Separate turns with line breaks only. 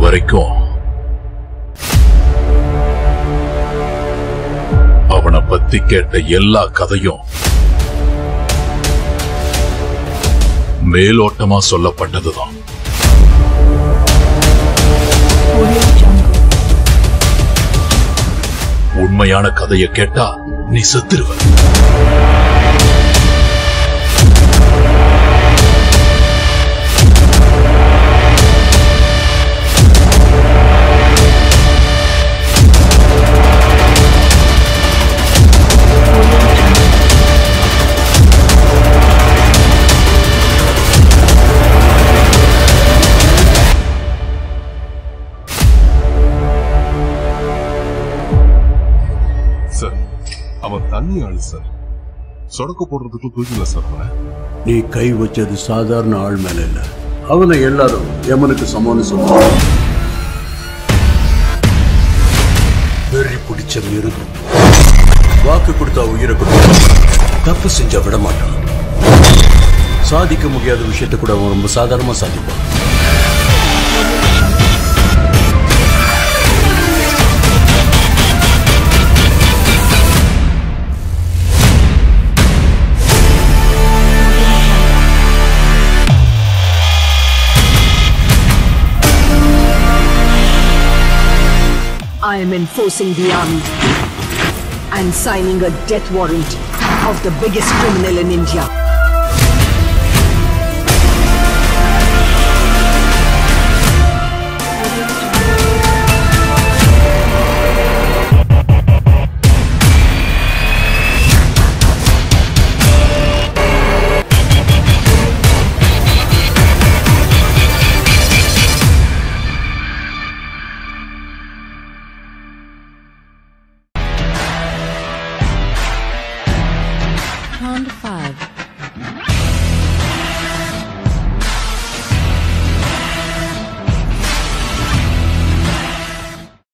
வரைக்கும் அவனை பத்தி கேட்ட எல்லா கதையும் மேலோட்டமா சொல்லப்பட்டதுதான். உண்மையான கதையை கேட்டா நீ செத்துருவ.
அவன் தண்ணி ஆளு சார். சொடக்க போடுறதுக்கு தூக்கில சார்.
நீ கை வச்சது சாதாரண ஆள் மேல இல்ல. அவனை எல்லாரும் யமனுக்கு சமானு சொல்லுவாங்க. வெறி பிடிச்ச மிருகம். வாக்கு கொடுத்தா உயிரை கொடுத்தா, தப்பு செஞ்சா விட மாட்டான். சாதிக்க முடியாத விஷயத்தை கூட அவன் ரொம்ப சாதாரணமா சாதிப்பான்.
I am enforcing the army and signing a death warrant of the biggest criminal in India.
Round 5.